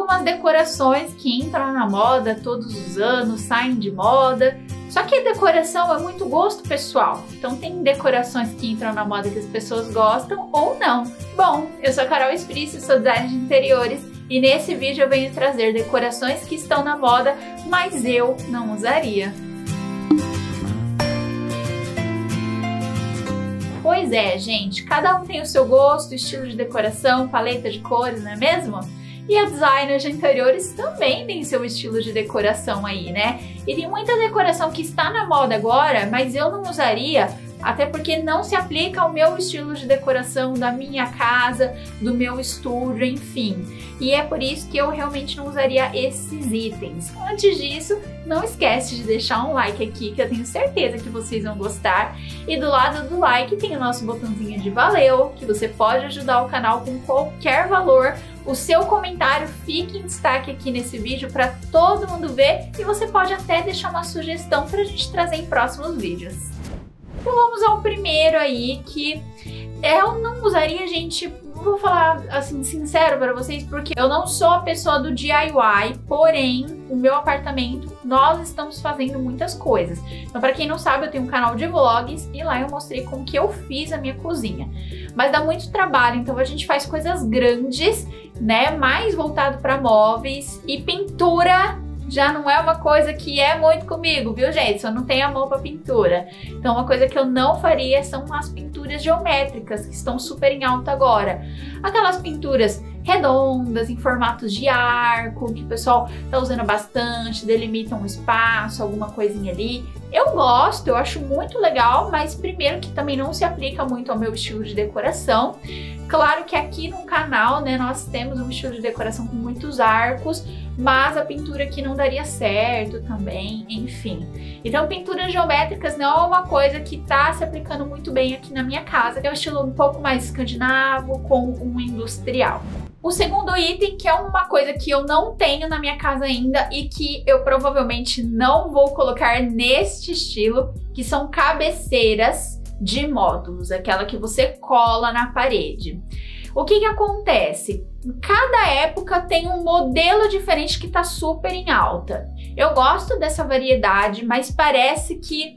algumas decorações que entram na moda todos os anos, saem de moda. Só que a decoração é muito gosto pessoal. Então tem decorações que entram na moda que as pessoas gostam ou não. Bom, eu sou a Carol Esprício, sou designer de interiores e nesse vídeo eu venho trazer decorações que estão na moda, mas eu não usaria. Pois é, gente, cada um tem o seu gosto, estilo de decoração, paleta de cores, não é mesmo? E a designer de interiores também tem seu estilo de decoração aí, né? E tem muita decoração que está na moda agora, mas eu não usaria, até porque não se aplica ao meu estilo de decoração, da minha casa, do meu estúdio, enfim. E é por isso que eu realmente não usaria esses itens. Antes disso, não esquece de deixar um like aqui, que eu tenho certeza que vocês vão gostar. E do lado do like tem o nosso botãozinho de valeu, que você pode ajudar o canal com qualquer valor. O seu comentário fica em destaque aqui nesse vídeo para todo mundo ver e você pode até deixar uma sugestão para a gente trazer em próximos vídeos. Então vamos ao primeiro aí, que eu não usaria, gente, vou falar assim sincero para vocês, porque eu não sou a pessoa do DIY, porém o meu apartamento nós estamos fazendo muitas coisas. Então para quem não sabe, eu tenho um canal de vlogs e lá eu mostrei como que eu fiz a minha cozinha. Mas dá muito trabalho, então a gente faz coisas grandes, né, mais voltado para móveis, e pintura já não é uma coisa que é muito comigo, viu, gente? Eu não tenho a mão para pintura. Então uma coisa que eu não faria são as pinturas geométricas, que estão super em alta agora. Aquelas pinturas redondas, em formatos de arco, que o pessoal tá usando bastante, delimitam um espaço, alguma coisinha ali. Eu gosto, eu acho muito legal, mas primeiro que também não se aplica muito ao meu estilo de decoração. Claro que aqui no canal, né, nós temos um estilo de decoração com muitos arcos, mas a pintura aqui não daria certo também, enfim. Então pinturas geométricas não é uma coisa que tá se aplicando muito bem aqui na minha casa, que é um estilo um pouco mais escandinavo com um industrial. O segundo item, que é uma coisa que eu não tenho na minha casa ainda e que eu provavelmente não vou colocar neste estilo, que são cabeceiras de módulos, aquela que você cola na parede. O que acontece? Cada época tem um modelo diferente que tá super em alta. Eu gosto dessa variedade, mas parece que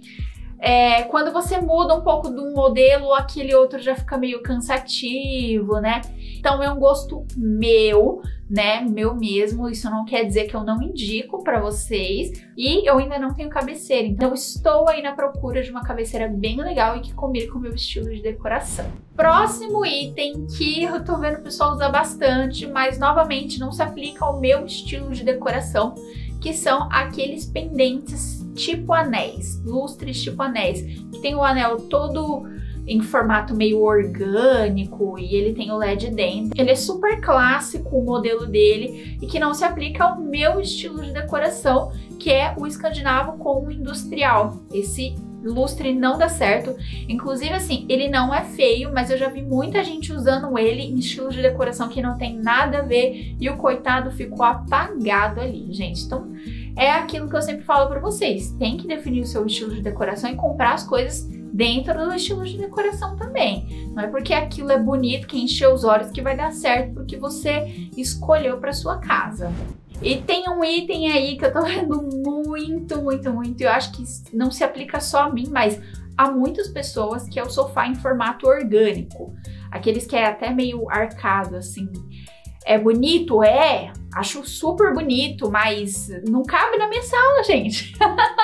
quando você muda um pouco de um modelo, aquele outro já fica meio cansativo, né? Então é um gosto meu, né? Meu mesmo. Isso não quer dizer que eu não indico para vocês. E eu ainda não tenho cabeceira, então eu estou aí na procura de uma cabeceira bem legal e que combine com o meu estilo de decoração. Próximo item que eu tô vendo o pessoal usar bastante, mas novamente não se aplica ao meu estilo de decoração, que são aqueles pendentes tipo anéis, lustres tipo anéis, que tem o anel todo em formato meio orgânico e ele tem o LED dentro. Ele é super clássico, o modelo dele, e que não se aplica ao meu estilo de decoração, que é o escandinavo com o industrial. Esse lustre não dá certo, inclusive assim, ele não é feio, mas eu já vi muita gente usando ele em estilo de decoração que não tem nada a ver e o coitado ficou apagado ali, gente. Então é aquilo que eu sempre falo para vocês, tem que definir o seu estilo de decoração e comprar as coisas dentro do estilo de decoração também. Não é porque aquilo é bonito, que encheu os olhos, que vai dar certo porque você escolheu para sua casa. E tem um item aí que eu tô vendo muito, eu acho que não se aplica só a mim, mas a muitas pessoas, que é o sofá em formato orgânico. Aqueles que é até meio arcado, assim. É bonito? É, acho super bonito, mas não cabe na minha sala, gente.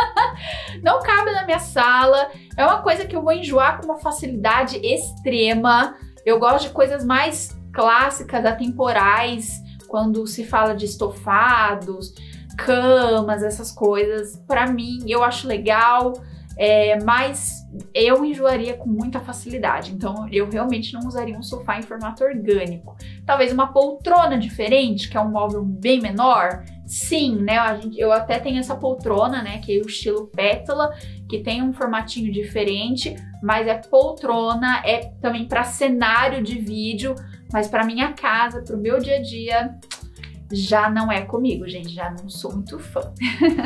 Não cabe na minha sala. É uma coisa que eu vou enjoar com uma facilidade extrema. Eu gosto de coisas mais clássicas, atemporais, quando se fala de estofados, camas, essas coisas. Pra mim, eu acho legal, mas eu enjoaria com muita facilidade. Então, eu realmente não usaria um sofá em formato orgânico. Talvez uma poltrona diferente, que é um móvel bem menor. Sim, né? Eu até tenho essa poltrona, né? Que é o estilo pétala, que tem um formatinho diferente, mas é poltrona, é também para cenário de vídeo, mas para minha casa, para o meu dia a dia, já não é comigo, gente. Já não sou muito fã.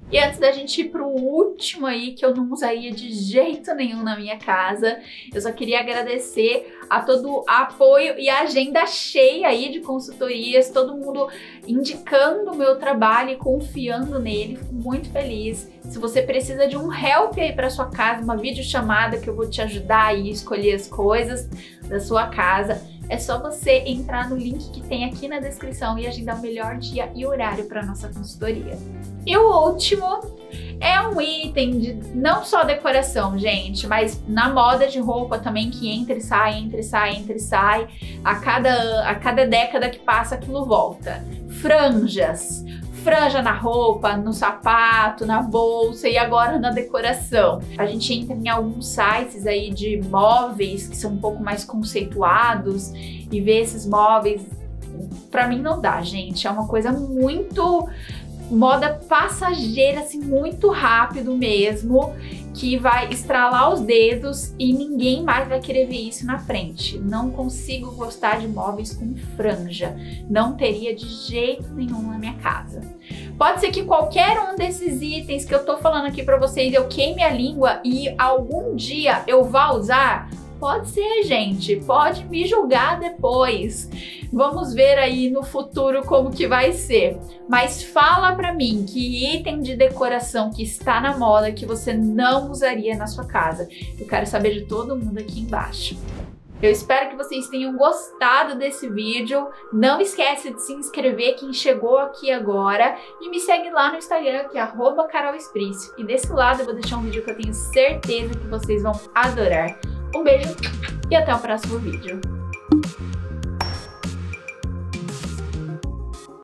E antes da gente ir pro último aí, que eu não usaria de jeito nenhum na minha casa, eu só queria agradecer a todo o apoio e a agenda cheia aí de consultorias, todo mundo indicando o meu trabalho e confiando nele, fico muito feliz. Se você precisa de um help aí para sua casa, uma videochamada que eu vou te ajudar aí a escolher as coisas da sua casa, é só você entrar no link que tem aqui na descrição e agendar o melhor dia e horário para nossa consultoria. E o último é um item de não só decoração, gente, mas na moda de roupa também, que entra e sai, entra e sai, entra e sai. A cada década que passa aquilo volta. Franjas. Franja na roupa, no sapato, na bolsa e agora na decoração. A gente entra em alguns sites aí de móveis que são um pouco mais conceituados e vê esses móveis. Pra mim não dá, gente. É uma coisa muito moda passageira, assim, muito rápido mesmo, que vai estralar os dedos e ninguém mais vai querer ver isso na frente. Não consigo gostar de móveis com franja. Não teria de jeito nenhum na minha casa. Pode ser que qualquer um desses itens que eu tô falando aqui pra vocês eu queime a língua e algum dia eu vá usar. Pode ser, gente. Pode me julgar depois. Vamos ver aí no futuro como que vai ser. Mas fala pra mim que item de decoração que está na moda que você não usaria na sua casa. Eu quero saber de todo mundo aqui embaixo. Eu espero que vocês tenham gostado desse vídeo. Não esquece de se inscrever quem chegou aqui agora e me segue lá no Instagram, que é @carolesprício. E desse lado eu vou deixar um vídeo que eu tenho certeza que vocês vão adorar. Um beijo e até o próximo vídeo.